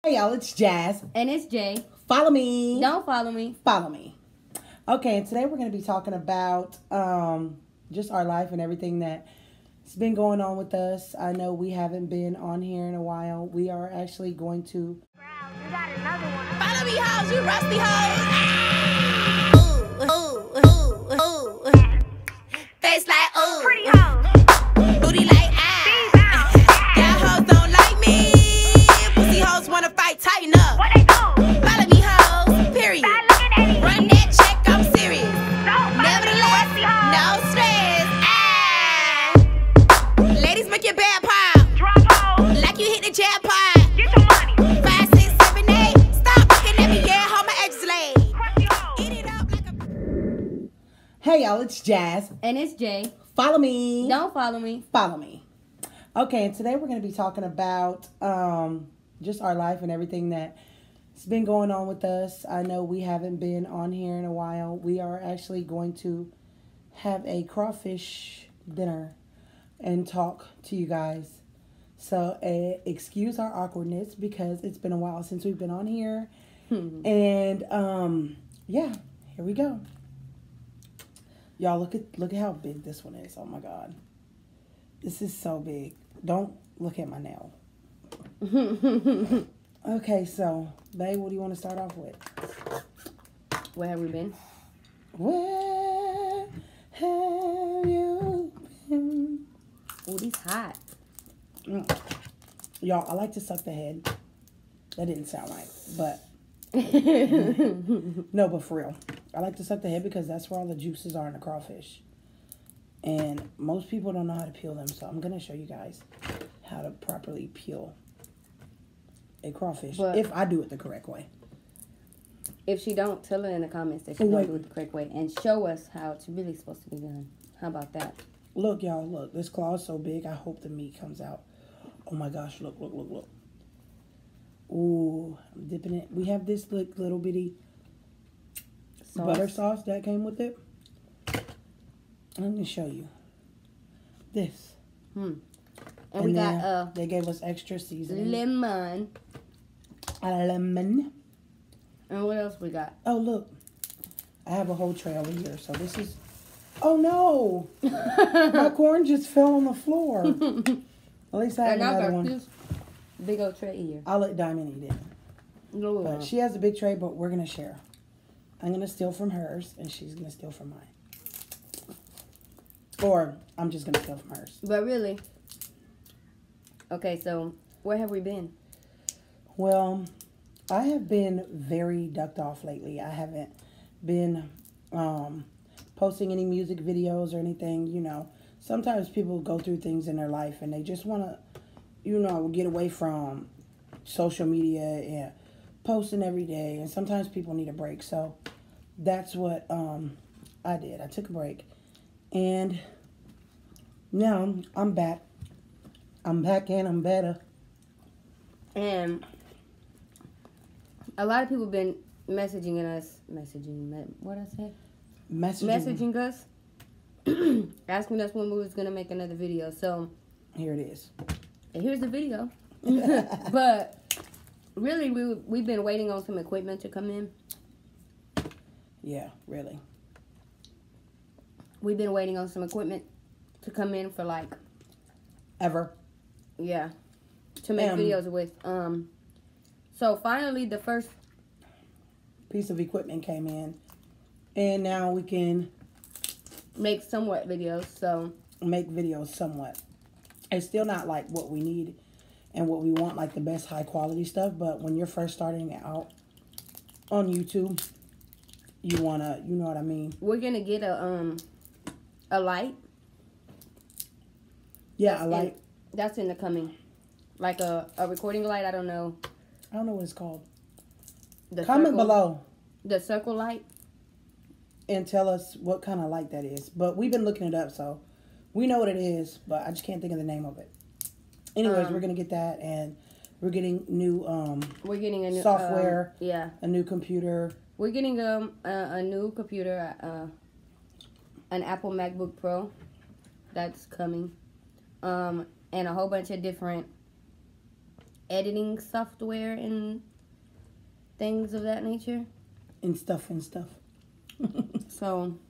Hey y'all, it's Jazz. And it's Jay. Follow me. Don't follow me. Follow me. Okay, and today we're going to be talking about just our life and everything that's been going on with us. I know we haven't been on here in a while. We are actually going to... Follow me, hoes, you rusty hoes. Ooh. Face like ooh. Pretty hoes. Booty like ah. Y'all hoes don't like me. Pussy hoes wanna fight, tighten up. What they do? Follow me, hoes, period. Stop looking at me. Run that check, I'm serious. Don't follow me, you rusty Nevertheless, no stress. Ah. Ladies, make your bed pop. Drop hoes. Like you hit the jackpot. Get your money. 5, 6, 7, 8. Stop looking at me, yeah, hold my edges laid. Crusty hoes. Eat it up like a... Hey y'all, it's Jazz. And it's Jay. Follow me. Don't follow me. Follow me. Okay, and today we're going to be talking about just our life and everything that's been going on with us. I know we haven't been on here in a while. We are actually going to have a crawfish dinner and talk to you guys. So excuse our awkwardness because it's been a while since we've been on here. And yeah, here we go. Y'all look at how big this one is. Oh my God. This is so big. Don't look at my nail. Okay, so, babe, what do you want to start off with? Where have we been? Where have you been? Oh, these hot. Y'all, I like to suck the head. That didn't sound right, but... No, but for real. I like to suck the head because that's where all the juices are in the crawfish. And most people don't know how to peel them, so I'm going to show you guys how to properly peel a crawfish, But if I do it the correct way. if she don't, tell her in the comments that she don't do it the correct way. And show us how it's really supposed to be done. How about that? Look, y'all, look. This claw is so big, I hope the meat comes out. Oh, my gosh. Look. Ooh, I'm dipping it. We have this little bitty butter sauce that came with it. I'm going to show you. This. And we got they gave us extra seasoning. lemon. A lemon. And what else we got? Oh, look. I have a whole tray over here. So this is... Oh, no. My corn just fell on the floor. At least I have another one. This big old tray here. I'll let Diamond eat it. Lord. But she has a big tray, but we're going to share. I'm going to steal from hers, and she's going to steal from mine. Or I'm just going to steal from hers. But really... Okay, so where have we been? Well, I have been very ducked off lately. I haven't been posting any music videos or anything, you know. Sometimes people go through things in their life and they just want to, you know, get away from social media and posting every day. And sometimes people need a break. So that's what I did. I took a break. And now I'm back. I'm back and I'm better. And a lot of people been messaging us, messaging us, asking us when we was gonna make another video. So here it is. And here's the video. But really, we've been waiting on some equipment to come in. Yeah, really. We've been waiting on some equipment to come in for like ever. Yeah, to make videos with. So finally, the first piece of equipment came in, and now we can make somewhat videos. So make videos somewhat. It's still not like what we need and what we want, like the best high quality stuff. But when you're first starting out on YouTube, you wanna, you know what I mean. We're gonna get a light. Yeah, a light. That's in the coming. Like a recording light, I don't know. I don't know what it's called. Comment below. The circle light. And tell us what kind of light that is. But we've been looking it up, so we know what it is, but I just can't think of the name of it. Anyways, we're going to get that, and we're getting new we're getting a new software. Yeah. A new computer. We're getting a new computer, an Apple MacBook Pro. That's coming. And a whole bunch of different editing software and things of that nature. And stuff. So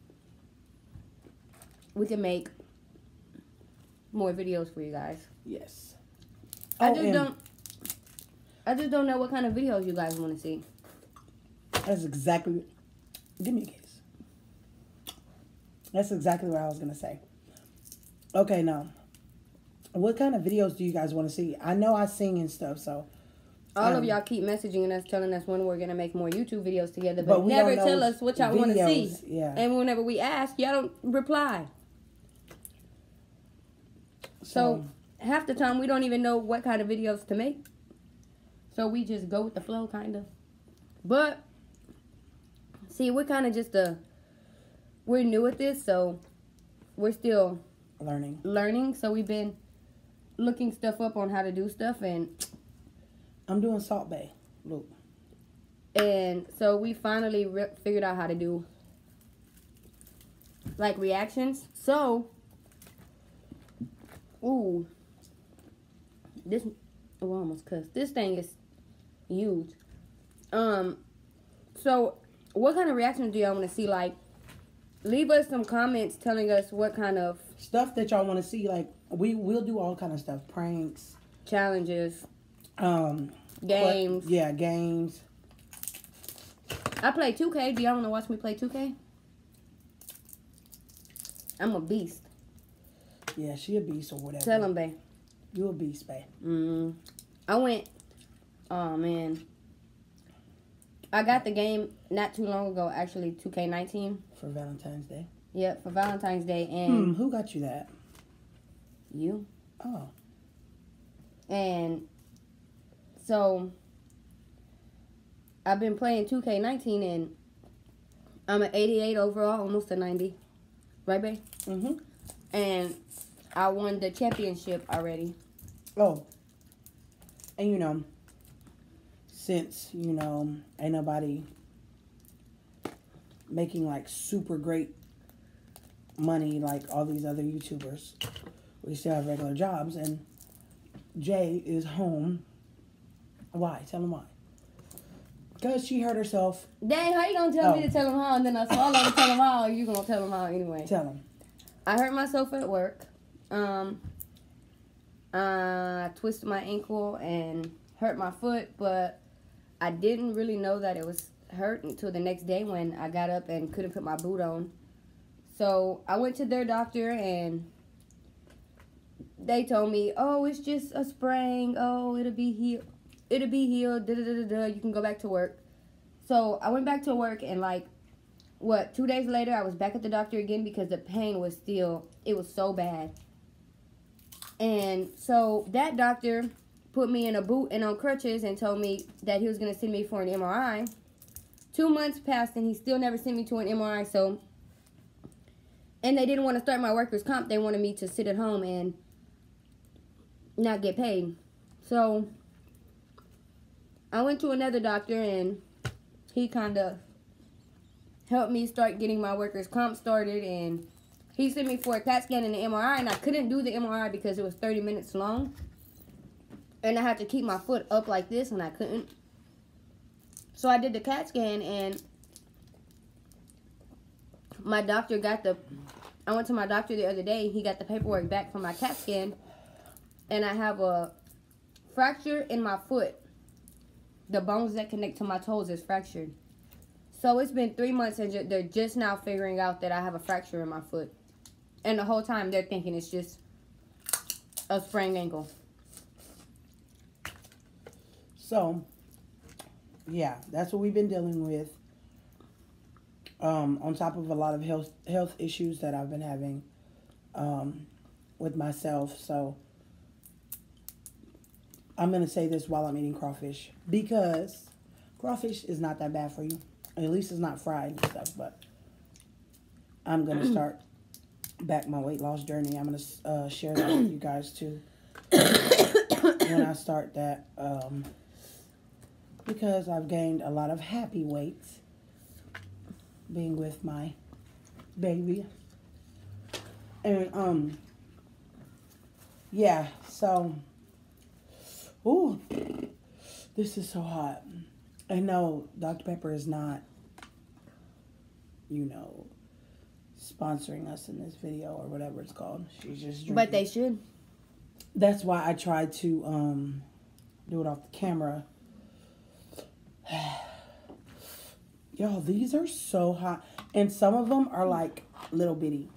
we can make more videos for you guys. Yes. I just don't know what kind of videos you guys want to see. That's exactly. Give me a case. That's exactly what I was gonna say. Okay, now, what kind of videos do you guys want to see? I know I sing and stuff, so. All of y'all keep messaging us, telling us when we're gonna make more YouTube videos together, but we never don't know tell us what y'all want to see. Yeah. And whenever we ask, y'all don't reply. So half the time we don't even know what kind of videos to make. So we just go with the flow, kind of. But see, we're kind of just we're new at this, so we're still learning. So we've been looking stuff up on how to do stuff, and I'm doing Salt Bay. Look. And so we finally figured out how to do like reactions. So, ooh, this, oh, I almost cussed. This thing is huge. So what kind of reactions do y'all want to see? Like, leave us some comments telling us what kind of stuff that y'all want to see. Like, we'll do all kind of stuff. Pranks. Challenges. Games. Yeah, games. I play 2K. Do y'all want to watch me play 2K? I'm a beast. Yeah, she a beast or whatever. Tell them, babe. You a beast, babe. I went, oh, man. I got the game not too long ago, actually, 2K19. For Valentine's Day? Yep, for Valentine's Day. And who got you that? You. Oh. And so I've been playing 2K19, and I'm an 88 overall, almost a 90. Right, babe? Mm-hmm. And I won the championship already. Oh. And, you know, since, you know, ain't nobody making, like, super great money like all these other YouTubers, we still have regular jobs, and Jay is home. Why? Tell him why. Because she hurt herself. Dang, how you gonna tell me to tell him how, and then I swallow to tell him how, you gonna tell him how anyway? Tell him. I hurt myself at work. I twisted my ankle and hurt my foot, but I didn't really know that it was hurt until the next day when I got up and couldn't put my boot on. So I went to their doctor, and they told me, oh, it's just a sprain. Oh, it'll be healed. It'll be healed. Da-da-da-da-da. You can go back to work. So I went back to work, and 2 days later, I was back at the doctor again because the pain was still, it was so bad. And so that doctor put me in a boot and on crutches and told me that he was going to send me for an MRI. 2 months passed, and he still never sent me to an MRI. So, and they didn't want to start my workers' comp. They wanted me to sit at home and not get paid. So I went to another doctor, and he kind of helped me start getting my workers' comp started, and he sent me for a CAT scan and an MRI, and I couldn't do the MRI because it was 30 minutes long, and I had to keep my foot up like this, and I couldn't. So I did the CAT scan, and my doctor I went to my doctor the other day. He got the paperwork back from my CAT scan, and I have a fracture in my foot. The bones that connect to my toes is fractured. So it's been 3 months, and they're just now figuring out that I have a fracture in my foot. And the whole time they're thinking it's just a sprained ankle. So, yeah, that's what we've been dealing with. On top of a lot of health issues that I've been having with myself. So, I'm going to say this while I'm eating crawfish, because crawfish is not that bad for you. At least it's not fried and stuff, but I'm going to start back my weight loss journey. I'm going to share that with you guys too when I start that, because I've gained a lot of happy weight being with my baby. And, yeah, so Ooh, this is so hot. And no, Dr. Pepper is not, you know, sponsoring us in this video or whatever it's called. She's just drinking. But they should. That's why I tried to do it off the camera. Y'all, these are so hot. And some of them are like little bitty.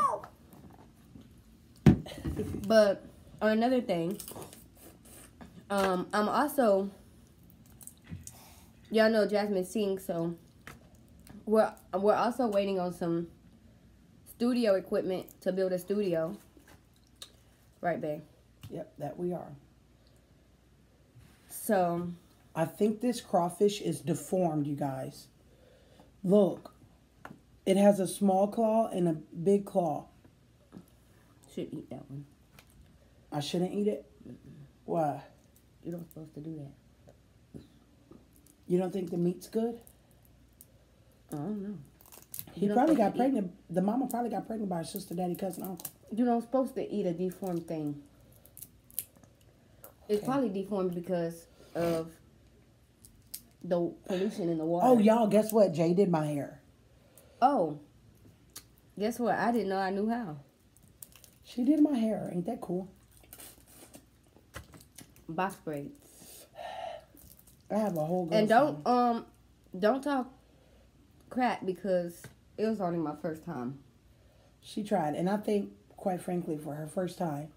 But on another thing, I'm also, y'all know Jasmine sings, so we're also waiting on some studio equipment to build a studio. Right, babe? Yep, that we are. So I think this crawfish is deformed, you guys. Look. It has a small claw and a big claw. should eat that one. I shouldn't eat it? Why? You're not supposed to do that. You don't think the meat's good? I don't know. He probably got pregnant. The mama probably got pregnant by her sister, daddy, cousin, uncle. You're not supposed to eat a deformed thing. It's probably deformed because of the pollution in the water. Oh, y'all, guess what? Jay did my hair. Oh. Guess what? I didn't know I knew how. She did my hair. Ain't that cool? Box braids. I have a whole girl. And don't talk crap because it was only my first time. She tried, and I think, quite frankly, for her first time,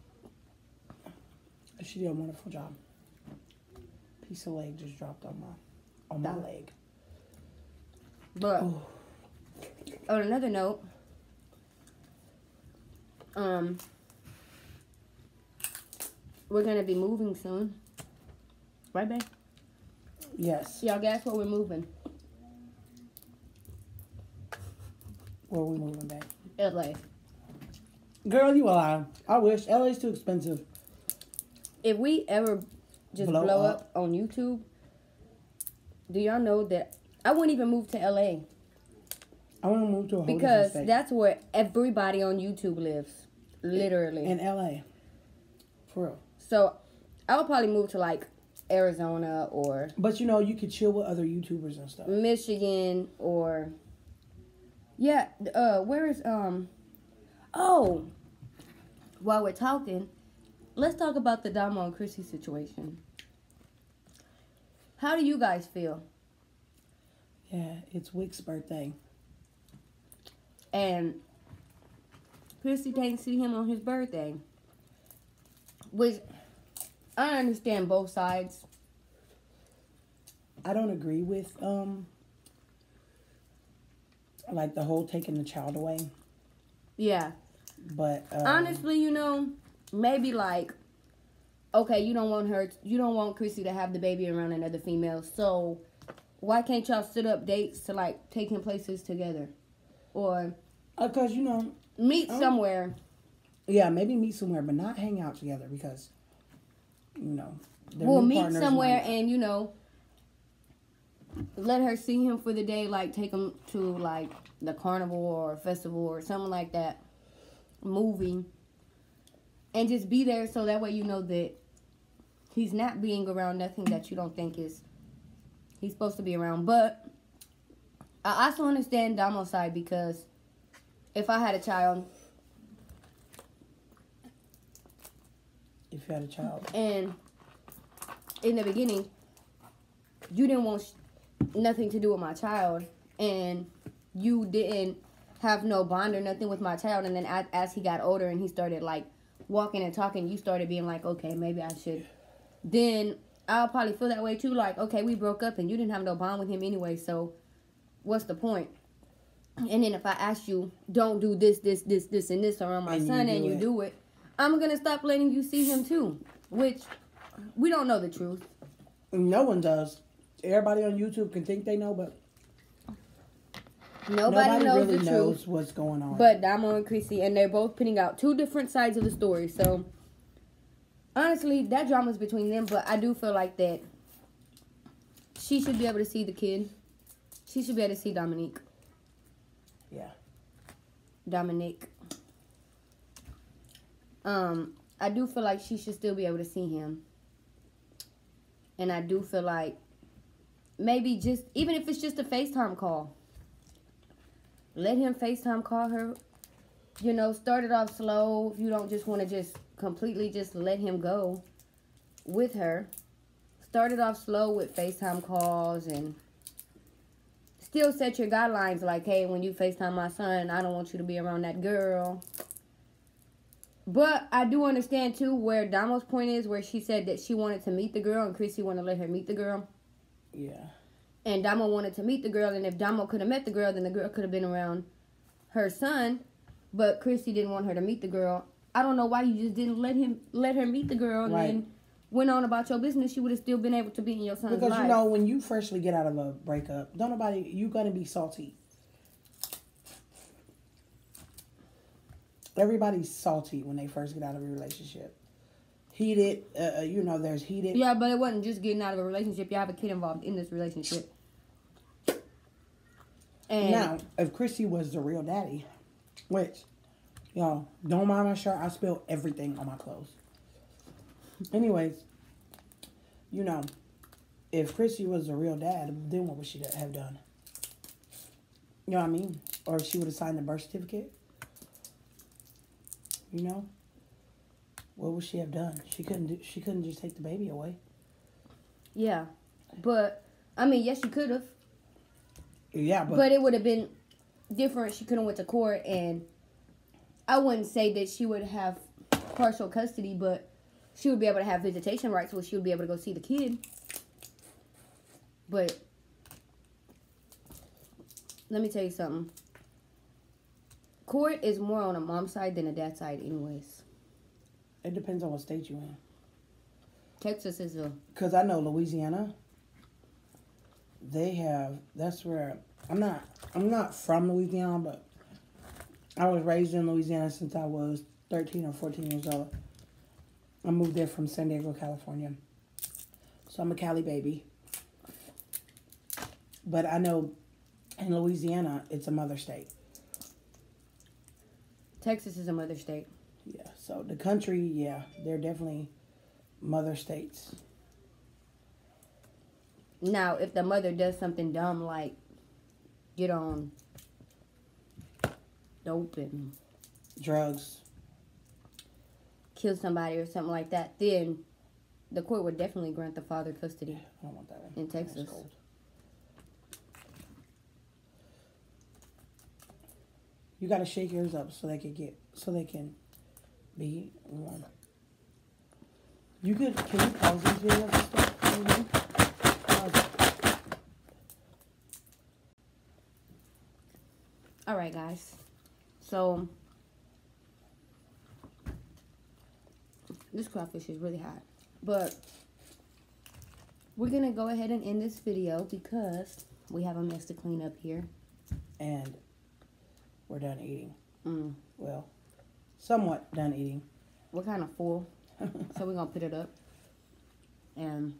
she did a wonderful job. Piece of leg just dropped on my leg. But on another note, we're gonna be moving soon, right, babe? Yes. Y'all guess where we're moving? Where we moving back? LA. Girl, you a lie. I wish. LA's too expensive. If we ever just blow up on YouTube, do y'all know that I wouldn't even move to LA? I want to move to a whole different Because state. that's where everybody on YouTube lives. Literally. In LA. For real. So I would probably move to like Arizona or But you know, you could chill with other YouTubers and stuff. Michigan or where is oh, while we're talking, let's talk about the Damo and Chrissy situation. How do you guys feel? Yeah, it's Wick's birthday. And Chrissy can't see him on his birthday. Which I understand both sides. I don't agree with like the whole taking the child away. Yeah. But honestly, you know, maybe like, okay, you don't want Chrissy to have the baby around another female, so why can't y'all set up dates to like take him places together? Or because you know, meet somewhere. Yeah, maybe meet somewhere, but not hang out together because, you know, we'll meet somewhere and, you know, let her see him for the day, like take him to like the carnival or festival or something like that, movie, and just be there so that way you know that he's not being around nothing that you don't think he's supposed to be around. But I also understand Damo's side because if I had a child, and in the beginning, you didn't want nothing to do with my child, and you didn't have no bond or nothing with my child, and then as he got older and he started like walking and talking, you started being like, okay, maybe I should. Then I'll probably feel that way too, like, okay, we broke up and you didn't have no bond with him anyway, so what's the point? And then if I ask you, don't do this, and this around my son, and you do it, I'm going to stop letting you see him too, which we don't know the truth. No one does. Everybody on YouTube can think they know, but nobody knows really the knows truth. What's going on. But Damo and Chrissy, and they're both putting out two different sides of the story. So, honestly, that drama's between them, but I do feel like that she should be able to see the kid. She should be able to see Dominique. Yeah. Dominique. I do feel like she should still be able to see him. And I do feel like maybe just, even if it's just a FaceTime call, let him FaceTime call her. You know, start it off slow. If you don't just want to just completely just let him go with her, start it off slow with FaceTime calls and still set your guidelines like, hey, when you FaceTime my son, I don't want you to be around that girl. But I do understand, too, where Damo's point is, where she said that she wanted to meet the girl and Chrissy wanted to let her meet the girl. Yeah. And Damo wanted to meet the girl, and if Damo could have met the girl, then the girl could have been around her son. But Chrissy didn't want her to meet the girl. I don't know why you just didn't let her meet the girl and then went on about your business. You would have still been able to be in your son's life. Because, you know, when you freshly get out of a breakup, you're going to be salty. Everybody's salty when they first get out of a relationship. Heated, you know, there's heated. Yeah, but it wasn't just getting out of a relationship. You have a kid involved in this relationship. And now, if Chrissy was the real daddy, which, y'all, don't mind my shirt. I spilled everything on my clothes. Anyways, you know, if Chrissy was the real dad, then what would she have done? You know what I mean? Or she would have signed the birth certificate. You know? What would she have done? She couldn't just take the baby away. Yeah. But, I mean, yes, she could have. Yeah, but it would have been different. She could have went to court, and I wouldn't say that she would have partial custody, but she would be able to have visitation rights, where she would be able to go see the kid. But let me tell you something. Court is more on a mom's side than a dad's side anyways. It depends on what state you're in. Texas is a... Because I know Louisiana, that's where, I'm not from Louisiana, but I was raised in Louisiana since I was 13 or 14 years old. I moved there from San Diego, California. So I'm a Cali baby. But I know in Louisiana, it's a mother state. Texas is a mother state. Yeah, so the country, yeah, they're definitely mother states. Now, if the mother does something dumb like get on dope and drugs, kill somebody or something like that, then the court would definitely grant the father custody. I don't want that in Texas. You gotta shake yours up so they can be warm. Can you pause these videos and stuff? All right, guys. So this crawfish is really hot, but we're gonna go ahead and end this video because we have a mess to clean up here, and we're done eating. Mm. Well, somewhat done eating. We're kind of full, so we're gonna put it up and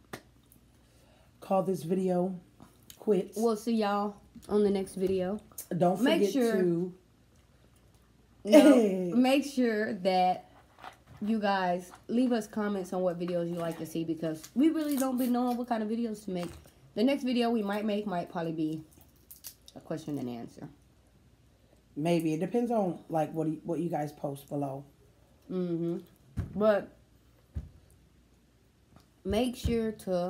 call this video quits. We'll see y'all on the next video. Don't forget to make sure that you guys leave us comments on what videos you like to see, because we really don't be knowing what kind of videos to make. The next video we might make might probably be a question and answer. Maybe. It depends on like what you guys post below. Mm-hmm. But make sure to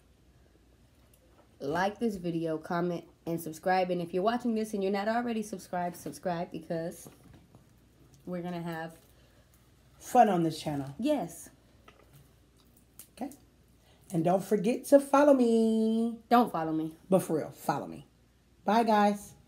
like this video, comment, and subscribe. And if you're watching this and you're not already subscribed, subscribe, because we're going to have fun on this channel. Yes. Okay. And don't forget to follow me. Don't follow me. But for real, follow me. Bye, guys.